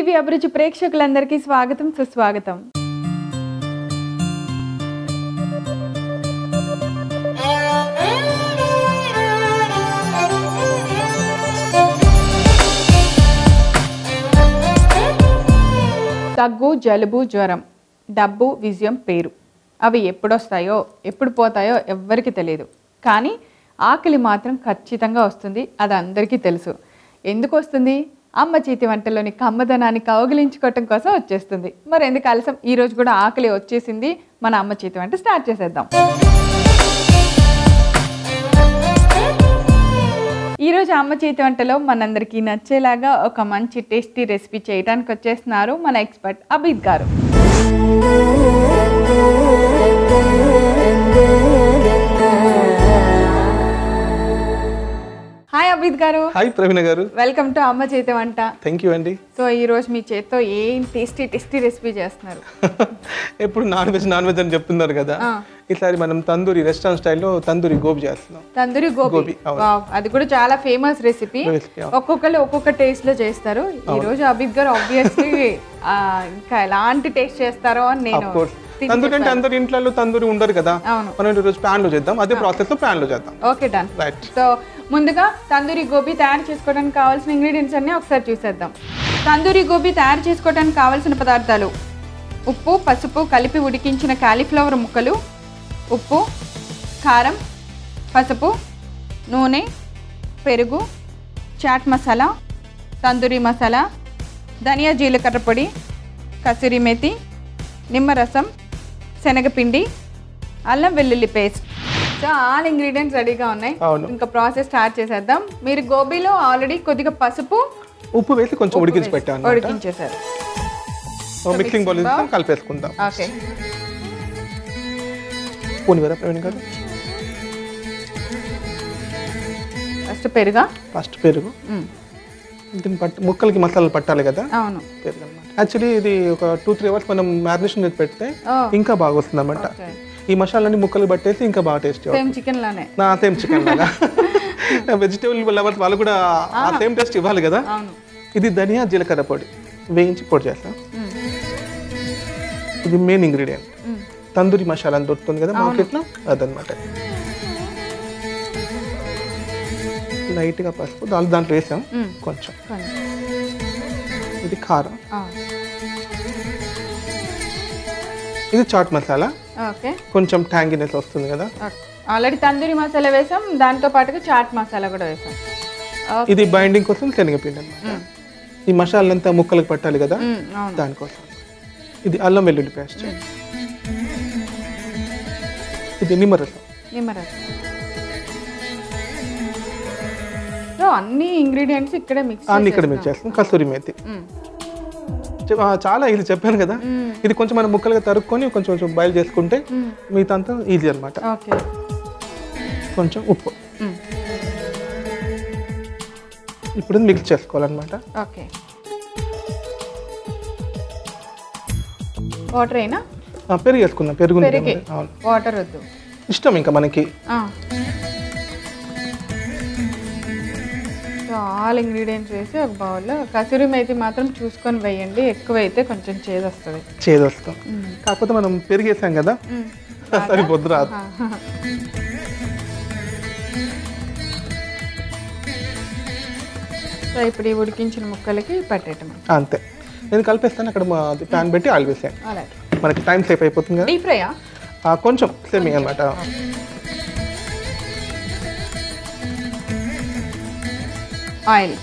ETV అభిరుచి ప్రేక్షకులందరికీ స్వాగతం సుస్వాగతం. దగ్గు, జలుబు, జ్వరం, డబ్బు, విజయం, పేరు అవి ఎప్పుడొస్తాయో ఎప్పుడు పోతాయో ఎవ్వరికి తెలియదు. కానీ ఆకలి మాత్రం ఖచ్చితంగా వస్తుంది. అది అందరికీ తెలుసు. ఎందుకు వస్తుంది? అమ్మ చేతి వంటలోని కమ్మదనాన్ని కౌగిలించుకోవటం కోసం వచ్చేస్తుంది. మరి ఎందుకు ఆలస్యం? ఈరోజు కూడా ఆకలి వచ్చేసింది. మన అమ్మ చేతి వంట స్టార్ట్ చేసేద్దాం. ఈరోజు అమ్మ చేతి వంటలో మనందరికీ నచ్చేలాగా ఒక మంచి టేస్టీ రెసిపీ చేయడానికి వచ్చేస్తున్నారు మన ఎక్స్పర్ట్ అబీద్ గారు. హాయ్ అబీద్ గారు. హాయ్ ప్రవీణ గారు. వెల్కమ్ టు అమ్మ చేతి వంట. థ్యాంక్ యూ అండి. సో ఈ రోజు మీ చేతితో ఏం టేస్టీ రెసిపీ చేస్తున్నారు? ఎప్పుడు నాన్ వెజ్ అని చెప్తున్నారు కదా, ఈసారి మనం తందూరి రెస్టారెంట్ స్టైల్లో తందూరి గోబీ చేస్తున్నాం. తందూరి గోబీ, అది కూడా చాలా ఫేమస్ రెసిపీ. ఒక్కొక్కరు ఒక్కొక్క టేస్ట్ లో చేస్తారు. ఈ రోజు అబీద్ గారు ఆబ్వియస్లీ ఇంకా ఎలాంటి టేస్ట్ చేస్తారో అని నేను. తందూరి అంటే అందరి ఇంట్లో తందూరి ఉండరు కదా, మనం ఈరోజు ప్యాన్ లో చేద్దాం. అదే ప్రాసెస్ లో ప్యాన్ లో చేద్దాం. Okay, done. రైట్. సో ముందుగా తందూరి గోబీ తయారు చేసుకోవడానికి కావాల్సిన ఇంగ్రీడియంట్స్ అన్ని ఒకసారి చూసేద్దాం. తందూరి గోబీ తయారు చేసుకోవడానికి కావాల్సిన పదార్థాలు: ఉప్పు, పసుపు కలిపి ఉడికించిన కాలీఫ్లవర్ ముక్కలు, ఉప్పు, కారం, పసుపు, నూనె, పెరుగు, చాట్ మసాలా, తందూరి మసాలా, ధనియా జీలకర్ర పొడి, కసూరి మేతి, నిమ్మరసం, శనగపిండి, అల్లం వెల్లుల్లి పేస్ట్. సో ఆల్ ఇంగ్రీడియంట్స్ రెడీగా ఉన్నాయి. ఇంకా ప్రాసెస్ స్టార్ట్ చేసేద్దాం. మీరు గోబీలో ఆల్రెడీ కొద్దిగా పసుపు, ఉప్పు వేసి కొంచెం ఉడికించి పెట్టాను. ఉడికించేసారు. మిక్సింగ్ బౌల్ కలిపేసుకుందాం. ఓకే. ఫస్ట్ పెరుగు దీన్ని ముక్కలకి మసాలాలు పట్టాలి కదా. అవును, పెరుగు అన్నమాట. యాక్చువల్లీ ఇది ఒక 2-3 అవర్స్ మనం మ్యారినేషన్ చేసి పెడితే ఇంకా బాగా వస్తుంది అన్నమాట. ఈ మసాలాన్ని ముక్కలు పట్టేసి ఇంకా బాగా టేస్ట్. సేమ్ చికెన్ లానే. సేమ్ చికెన్ లాగా. వెజిటేబుల్ లవర్స్ వాళ్ళు కూడా ఆ సేమ్ టేస్ట్ ఇవ్వాలి కదా. ఇది ధనియా జీలకర్ర పొడి వేయించి పొడి చేస్తాం. ఇది మెయిన్ ఇంగ్రీడియంట్. తందూరి మసాలా అని దొరుకుతుంది కదా మార్కెట్లో, అదనమాట. లైట్గా పసుపు దాంట్లో వేసాం కొంచెం. ఇది కారం, ఇది చాట్ మసాలా, కొంచెం ట్యాంగినెస్ వస్తుంది కదా. ఆల్రెడీ తందూరి మసాలా వేసాం, దాంతో పాటుగా చాట్ మసాలా కూడా వేసాం. ఇది బైండింగ్ కోసం శనగపిండి అన్నమాట. ఈ మసాలా అంతా ముక్కలకు పట్టాలి కదా, దానికోసం. ఇది అల్లం వెల్లుల్లి పేస్ట్, ఇది నిమ్మరసం. సో అన్ని ఇంగ్రీడియంట్స్ ఇక్కడే మిక్స్ చేస్తాం. కసూరి మేతి చాలా ఈజీ చెప్పాను కదా. ఇది కొంచెం మనం ముక్కలుగా తరుక్కొని కొంచెం బాయిల్ చేసుకుంటే మిగతా అంతా ఈజీ అనమాట. కొంచెం ఉప్పు ఇప్పుడు మిక్స్ చేసుకోవాలన్నమాట. వాటర్ అయినా పెరుగు వేసుకుందాం. పెరుగు వాటర్ వద్దు, ఇష్టం ఇంకా మనకి. ఆల్ ఇంగ్రీడియంట్స్ వేసి ఒక బౌల్లో. కసూరి మేతి మాత్రం చూసుకొని వేయండి, ఎక్కువైతే కొంచెం చేదు వస్తుంది. కాకపోతే మనం పెరుగు వేసాం కదా, సరిపోద్దు రాదు. సో ఇప్పుడు ఈ ఉడికించిన ముక్కలకి పట్టేయటం అంతే. నేను కలిపేస్తాను. అక్కడ ప్యాన్ పెట్టి ఆయిల్ వేసాను. మనకి టైం సేఫ్ అయిపోతుంది కదా. డీప్ ఫ్రైయా? కొంచెం సెమీ అన్నమాట. ఆయిల్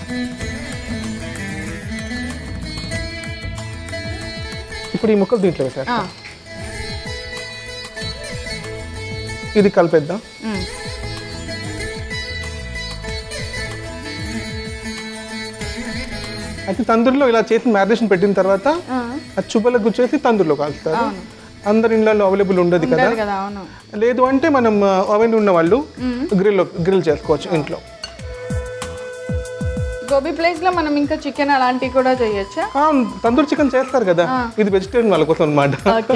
ఇప్పుడు ఈ ముక్కలు దీంట్లో వేసేస్తాం. ఇది కలిపేద్దాం. అయితే తందూరిలో ఇలా చేసి మ్యారినేషన్ పెట్టిన తర్వాత ఆ చుబ్బలకు గుచ్చేసి తందూరిలో కాల్స్తారు. అందరి ఇళ్ళలో అవైలబుల్ ఉండదు కదా. లేదు అంటే మనం ఓవెన్ ఉన్న వాళ్ళు గ్రిల్ చేసుకోవచ్చు ఇంట్లో. గోబీ ప్లేస్ లో మనం ఇంకా చికెన్ అలాంటివి కూడా చేయొచ్చా? తందూరి చికెన్ చేస్తారు కదా, ఇది వెజిటేరియన్ వాళ్ళ కోసం అన్నమాట.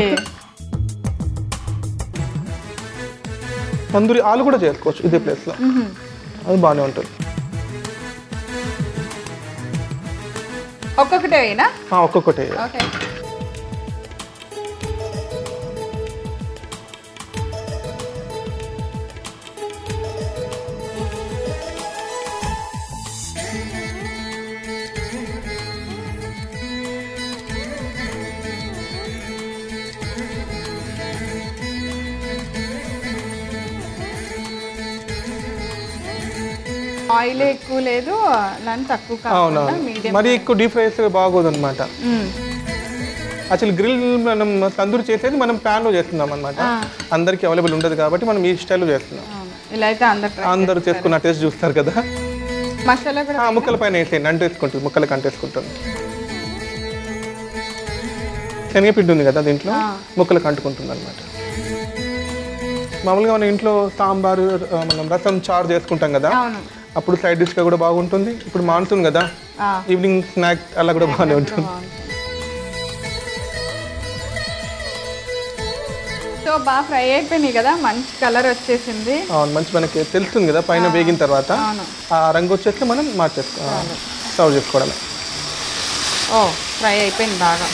తందూరి ఆలు కూడా చేసుకోవచ్చు ఇదే ప్లేస్ లో, అది బాగానే ఉంటుంది. ఒక్కొక్కటే అయినా ఒక్కొక్కటే. ఓకే. ఆయిల్ ఎక్కువ లేదు, లంచ్ తక్కువ కాకుండా మీడియం. మరి ఎక్కువ డీప్ ఫ్రై చేస్తే బాగోదు అనమాట. యాక్చువల్లీ గ్రిల్ మనం తందూరి చేసేది మనం ప్యాన్లో చేస్తున్నాం అనమాట. అందరికీ అవైలబుల్ ఉండదు కాబట్టి మనం ఈ స్టైల్లో చేస్తున్నాం. ఇలా అయితే అందరూ చేసుకున్న టేస్ట్ చూస్తారు కదా. మసాలా కూడా ముక్కల పైన వేసేయండి, అంటేసుకుంటుంది, ముక్కలకి అంటేసుకుంటుంది. శనగపిండి ఉంది కదా దీంట్లో, ముక్కలకు అంటుకుంటుంది అనమాట. మామూలుగా మన ఇంట్లో సాంబారు, మనం రసం, చారు చేసుకుంటాం కదా, అప్పుడు సైడ్ డిష్గా కూడా బాగుంటుంది. ఇప్పుడు మాన్సూన్ కదా, ఈవినింగ్ స్నాక్ అలా కూడా బాగానే ఉంటుంది. సో బాగా ఫ్రై అయిపోయినాయి కదా, మంచి కలర్ వచ్చేసింది. అవును, మంచి మనకి తెలుస్తుంది కదా పైన వేగిన తర్వాత. ఆ రంగు వచ్చేస్తే మనం సర్వ్ చేసుకోవడమే. ఓ ఫ్రై అయిపోయింది బాగా.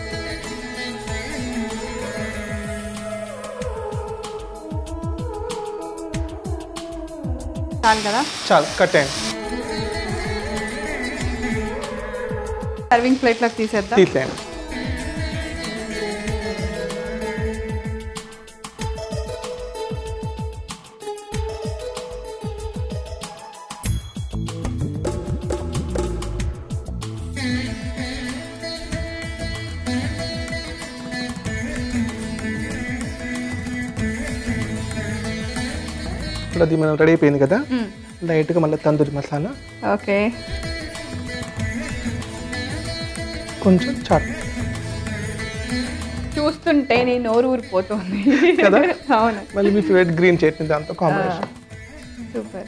చాలు కదా, చాలు కట్టేయండి. సర్వింగ్ ప్లేట్లోకి తీసేయండి. ఇప్పుడు అది మనం రెడీ అయిపోయింది కదా, లైట్గా మళ్ళీ తందూరి మసాలా, ఓకే, కొంచెం చాట్. చూస్తుంటే నీ నోరు ఊరిపోతుంది కదా. అవును, మళ్ళీ మీ ఫేవరెట్ గ్రీన్ చట్నీ దాంతో combination. Super.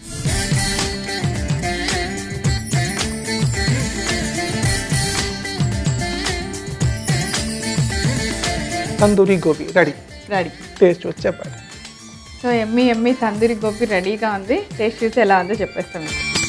Tandoori gobi ready. Taste వచ్చి చెప్పండి. సో ఎమ్మి తందూరి గోబీ రెడీగా ఉంది. టేస్ట్ చూసి ఎలా ఉందో చెప్పేస్తాం.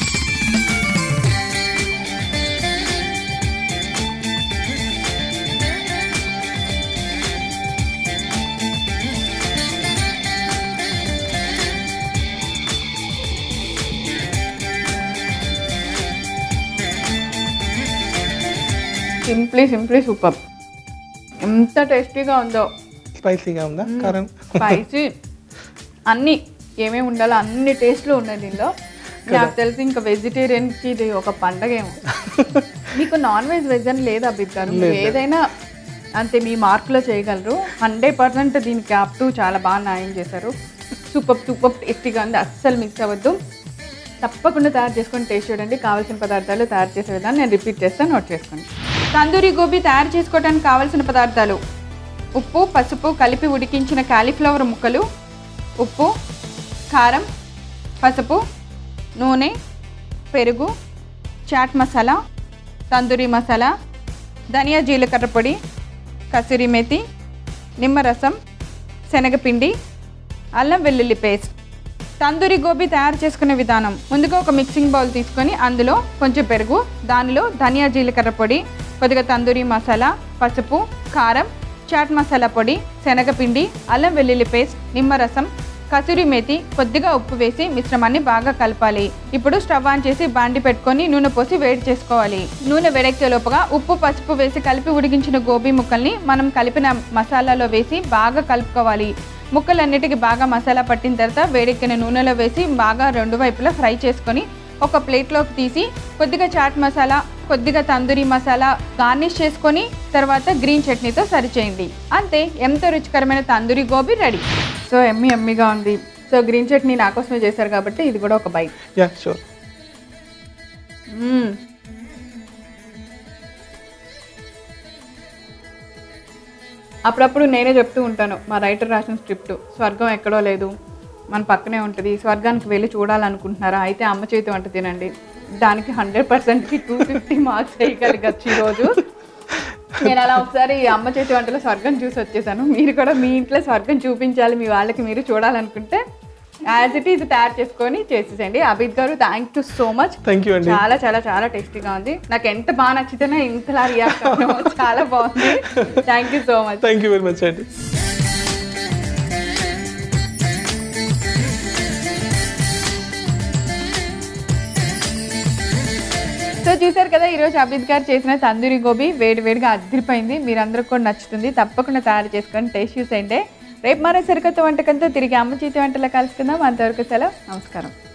Simply super. ఎంత టేస్టీగా ఉందో. స్పైసీగా ఉందా? కారం, స్పైసీ, అన్నీ ఏమేమి ఉండాలో అన్ని టేస్ట్లు ఉన్నాయి దీనిలో. నాకు తెలిసి ఇంకా వెజిటేరియన్కి ఇది ఒక పండగ ఏమో. మీకు నాన్ వెజ్ అని లేదు అభిత్ గారు, ఏదైనా అంతే మీ మార్కులో చేయగలరు. 100% దీనికి అప్ టు చాలా బాగా న్యాయం చేశారు. సూపర్ టేస్టీగా ఉంది, అస్సలు మిక్స్ అవ్వద్దు. తప్పకుండా తయారు చేసుకొని టేస్ట్ చూడండి. కావాల్సిన పదార్థాలు తయారు చేసే విధానం నేను రిపీట్ చేస్తాను, నోట్ చేసుకోండి. తందూరి గోబీ తయారు చేసుకోవడానికి కావాల్సిన పదార్థాలు: ఉప్పు, పసుపు కలిపి ఉడికించిన కాలీఫ్లవర్ ముక్కలు, ఉప్పు, కారం, పసుపు, నూనె, పెరుగు, చాట్ మసాలా, తందూరి మసాలా, ధనియా జీలకర్ర పొడి, కసూరి మేతి, నిమ్మరసం, శనగపిండి, అల్లం వెల్లుల్లి పేస్ట్. తందూరి గోబీ తయారు చేసుకునే విధానం: ముందుగా ఒక మిక్సింగ్ బౌల్ తీసుకొని అందులో కొంచెం పెరుగు, దానిలో ధనియా జీలకర్ర పొడి, కొద్దిగా తందూరి మసాలా, పసుపు, కారం, చాట్ మసాలా పొడి, శనగపిండి, అల్లం వెల్లుల్లి పేస్ట్, నిమ్మరసం, కసూరి మేతి, కొద్దిగా ఉప్పు వేసి మిశ్రమాన్ని బాగా కలపాలి. ఇప్పుడు స్టవ్ ఆన్ చేసి బాండి పెట్టుకొని నూనె పోసి వేడి చేసుకోవాలి. నూనె వేడెక్కే లోపుగా ఉప్పు, పసుపు వేసి కలిపి ఉడికించిన గోబీ ముక్కల్ని మనం కలిపిన మసాలాలో వేసి బాగా కలుపుకోవాలి. ముక్కలన్నిటికీ బాగా మసాలా పట్టిన తర్వాత వేడెక్కిన నూనెలో వేసి బాగా రెండు వైపులా ఫ్రై చేసుకొని ఒక ప్లేట్లోకి తీసి కొద్దిగా చాట్ మసాలా, కొద్దిగా తందూరి మసాలా గార్నిష్ చేసుకొని తర్వాత గ్రీన్ చట్నీతో సర్వ్ చేయండి. అంతే, ఎంతో రుచికరమైన తందూరి గోబీ రెడీ. సో ఎమ్మిగా ఉంది. సో గ్రీన్ చట్నీ నా కోసమే చేశారు కాబట్టి ఇది కూడా ఒక బైట్. Yeah sure. అప్పుడప్పుడు నేనే చెప్తూ ఉంటాను, మా రైటర్ రాసిన స్క్రిప్ట్, స్వర్గం ఎక్కడో లేదు, మన పక్కనే ఉంటుంది. స్వర్గానికి వెళ్ళి చూడాలనుకుంటున్నారా? అయితే అమ్మ చేతి వంట తినండి. దానికి 100%కి 250 మార్క్స్ వేయగలిగచ్చు ఈరోజు. నేను అలా ఒకసారి అమ్మ చేతి వంటలో స్వర్గం చూసి వచ్చేసాను. మీరు కూడా మీ ఇంట్లో స్వర్గం చూపించాలి, మీ వాళ్ళకి మీరు చూడాలనుకుంటే యాజ్ ఇట్ ఈజ్ తయారు చేసుకొని చేసేసండి. అభిత్ గారు thank you so much. Thank you అండి. చాలా చాలా చాలా టేస్టీగా ఉంది. నాకు ఎంత బాగా నచ్చితేనే ఇంతలా రియాక్ట్ అవ్వడం చాలా బాగుంది. Thank you so much. Thank you very much అండి. సో చూసారు కదా ఈరోజు అభిత్ గారు చేసిన తందూరి గోబీ వేడివేడిగా అదిరిపోయింది. మీరందరూ కూడా నచ్చుతుంది. తప్పకుండా తయారు చేసుకొని టేస్ట్ చూసేయండి. రేపు మరో సరికొత్త వంటకంతో తిరిగి అమ్మ చేతి వంటలో కలుసుకుందాం. అంతవరకు సెలవు. నమస్కారం.